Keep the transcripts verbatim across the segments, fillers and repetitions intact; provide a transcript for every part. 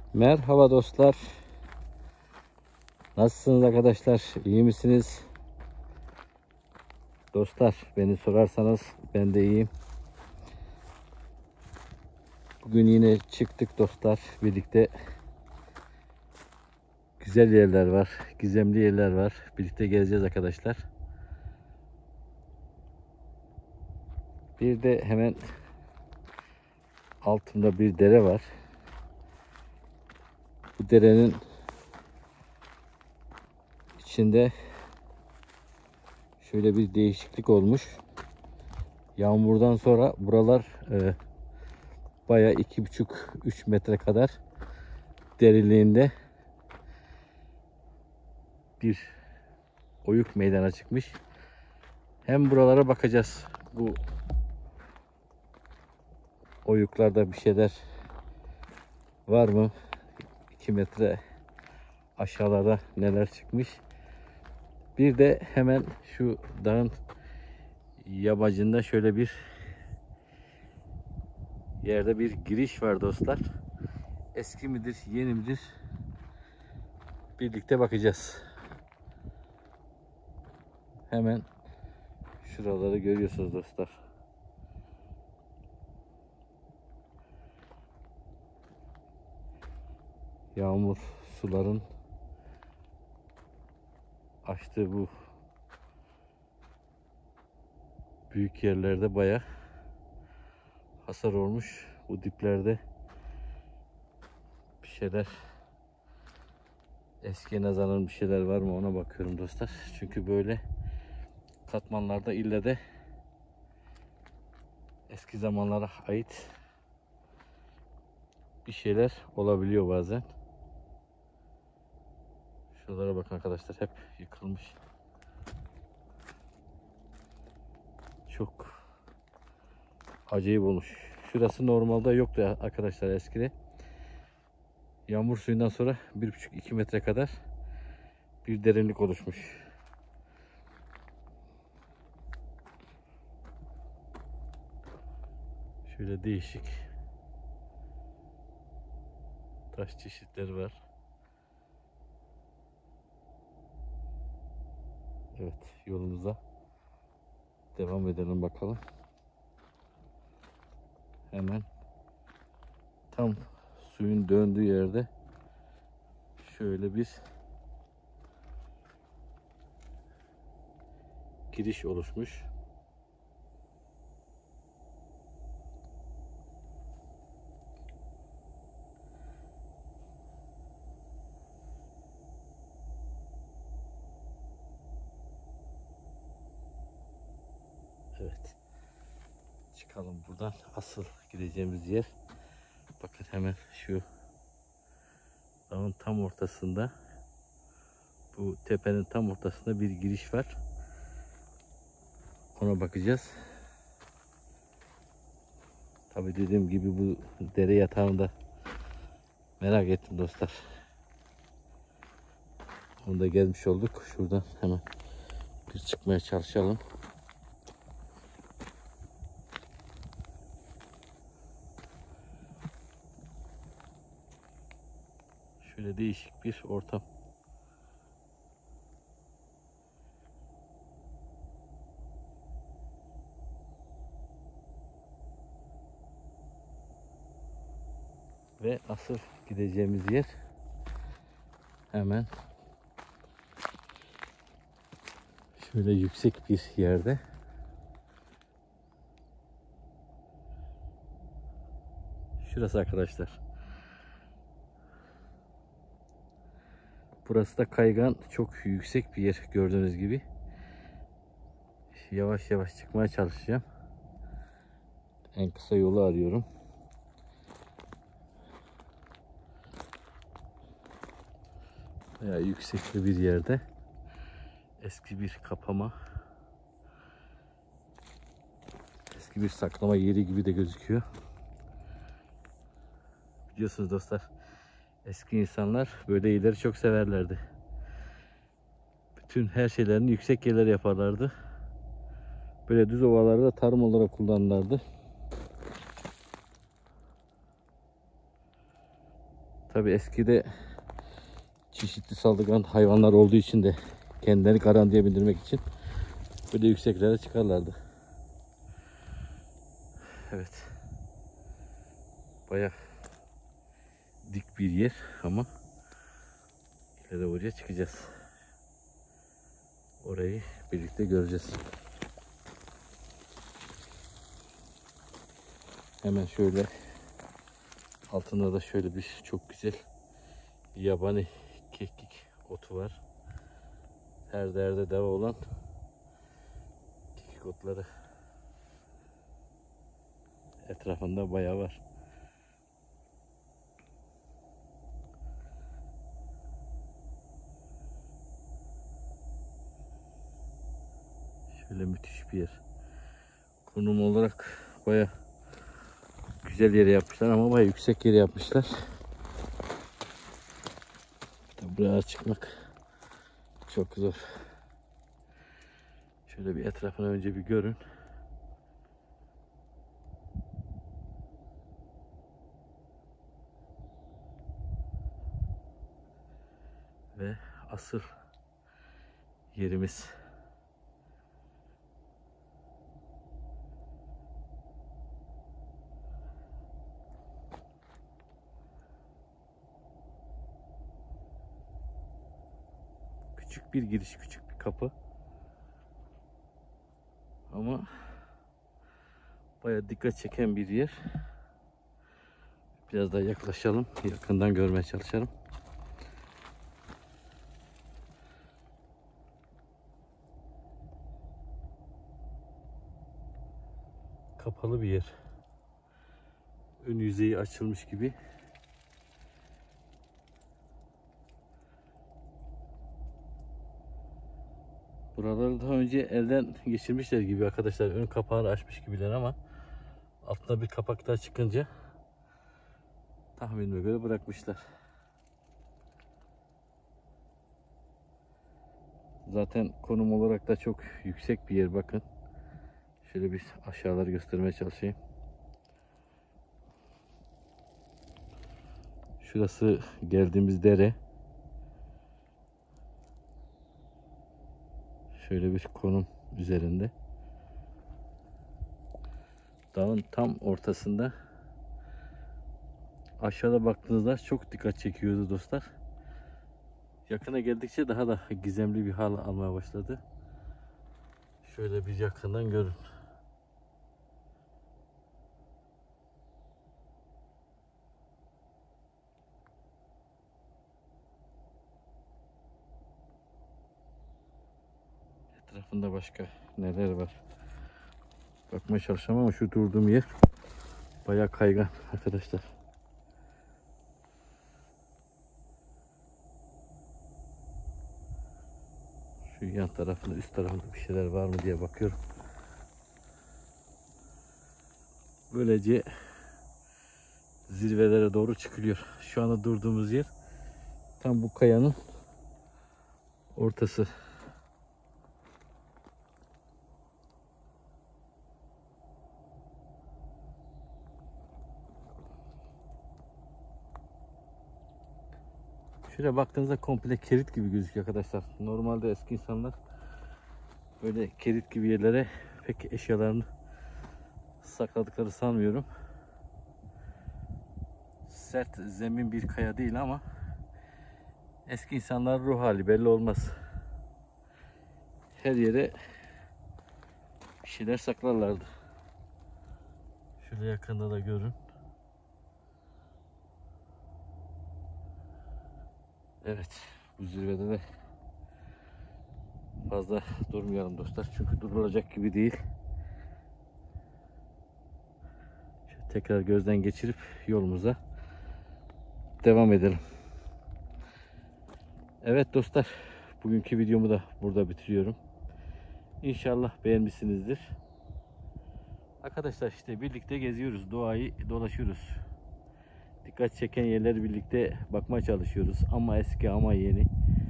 Merhaba dostlar. Nasılsınız arkadaşlar? İyi misiniz? Dostlar, beni sorarsanız ben de iyiyim. Bugün yine çıktık dostlar. Birlikte güzel yerler var. Gizemli yerler var. Birlikte gezeceğiz arkadaşlar. Bir de hemen altımda bir dere var. Bu derenin içinde şöyle bir değişiklik olmuş. Yağmurdan sonra buralar e, bayağı iki buçuk üç metre kadar derinliğinde bir oyuk meydana çıkmış. Hem buralara bakacağız. Bu oyuklarda bir şeyler var mı? iki metre aşağılarda neler çıkmış. Bir de hemen şu dağın yamacında şöyle bir yerde bir giriş var dostlar. Eski midir, yeni midir? Birlikte bakacağız. Hemen şuraları görüyorsunuz dostlar. Yağmur suların açtığı bu büyük yerlerde bayağı hasar olmuş. Bu diplerde bir şeyler, eskiye nazaran bir şeyler var mı ona bakıyorum dostlar. Çünkü böyle katmanlarda ille de eski zamanlara ait bir şeyler olabiliyor bazen. Şuralara bakın arkadaşlar, hep yıkılmış. Çok acayip olmuş. Şurası normalde yoktu arkadaşlar eskide. Yağmur suyundan sonra bir buçuk iki metre kadar bir derinlik oluşmuş. Şöyle değişik taş çeşitleri var. Evet, yolumuza devam edelim bakalım. Hemen tam suyun döndüğü yerde şöyle bir giriş oluşmuş. Evet. Çıkalım buradan. Asıl gideceğimiz yer. Bakın hemen şu dağın tam ortasında, bu tepenin tam ortasında bir giriş var. Ona bakacağız. Tabii dediğim gibi bu dere yatağında merak ettim dostlar. Onu da gelmiş olduk. Şuradan hemen bir çıkmaya çalışalım. Şöyle değişik bir ortam. Ve asıl gideceğimiz yer hemen şöyle yüksek bir yerde. Şurası arkadaşlar. Burası da kaygan, çok yüksek bir yer gördüğünüz gibi. Yavaş yavaş çıkmaya çalışacağım. En kısa yolu arıyorum. Bayağı yüksekli bir yerde. Eski bir kapama. Eski bir saklama yeri gibi de gözüküyor. Biliyorsunuz dostlar, eski insanlar böyle yerleri çok severlerdi. Bütün her şeylerini yüksek yerlere yaparlardı. Böyle düz ovaları da tarım olarak kullanırlardı. Tabi eskide çeşitli saldırgan hayvanlar olduğu için de kendilerini garantiye bindirmek için böyle yükseklere çıkarlardı. Evet. Bayağı dik bir yer ama ileride oraya çıkacağız. Orayı birlikte göreceğiz. Hemen şöyle altında da şöyle bir çok güzel yabani keklik otu var. Her derde deva olan kekik otları etrafında bayağı var. Şöyle müthiş bir yer. Konum olarak bayağı güzel yere yapmışlar ama bayağı yüksek yere yapmışlar. Buraya çıkmak çok zor. Şöyle bir etrafını önce bir görün. Ve asıl yerimiz. Küçük bir giriş, küçük bir kapı. Ama bayağı dikkat çeken bir yer. Biraz daha yaklaşalım. Yakından görmeye çalışalım. Kapalı bir yer. Ön yüzeyi açılmış gibi. Buraları daha önce elden geçirmişler gibi arkadaşlar. Ön kapağını açmış gibiler ama altında bir kapak daha çıkınca tahminime göre bırakmışlar. Zaten konum olarak da çok yüksek bir yer, bakın. Şöyle bir aşağıları göstermeye çalışayım. Şurası geldiğimiz dere. Şöyle bir konum üzerinde. Dağın tam ortasında. Aşağıda baktığınızda çok dikkat çekiyordu dostlar. Yakına geldikçe daha da gizemli bir hal almaya başladı. Şöyle bir yakından görün. Etrafında başka neler var? Bakmaya çalışacağım ama şu durduğum yer bayağı kaygan arkadaşlar. Şu yan tarafında, üst tarafında bir şeyler var mı diye bakıyorum. Böylece zirvelere doğru çıkılıyor. Şu anda durduğumuz yer tam bu kayanın ortası. Şöyle baktığınızda komple kerit gibi gözüküyor arkadaşlar. Normalde eski insanlar böyle kerit gibi yerlere pek eşyalarını sakladıkları sanmıyorum. Sert zemin bir kaya değil ama eski insanlar ruh hali belli olmaz. Her yere bir şeyler saklarlardı. Şöyle yakında da görün. Evet, bu zirvede de fazla durmayalım dostlar. Çünkü durulacak gibi değil. Şöyle tekrar gözden geçirip yolumuza devam edelim. Evet dostlar, bugünkü videomu da burada bitiriyorum. İnşallah beğenmişsinizdir. Arkadaşlar işte birlikte geziyoruz, doğayı dolaşıyoruz. Dikkat çeken yerleri birlikte bakmaya çalışıyoruz. Ama eski ama yeni.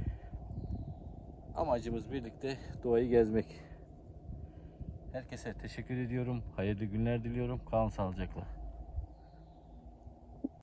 Amacımız birlikte doğayı gezmek. Herkese teşekkür ediyorum. Hayırlı günler diliyorum. Kalın sağlıcakla.